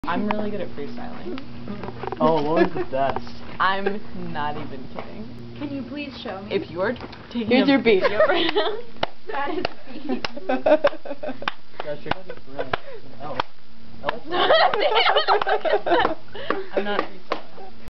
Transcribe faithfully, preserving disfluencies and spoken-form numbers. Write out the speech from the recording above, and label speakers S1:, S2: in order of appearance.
S1: I'm really good at freestyling.
S2: Oh, what was the best?
S1: I'm not even kidding.
S3: Can you please show me?
S1: If you're taking
S4: Here's
S1: a
S4: your beat.
S1: video right now,
S3: That is beat.
S2: Gosh, you're gonna be right. Oh. Oh.
S1: damn, look at that.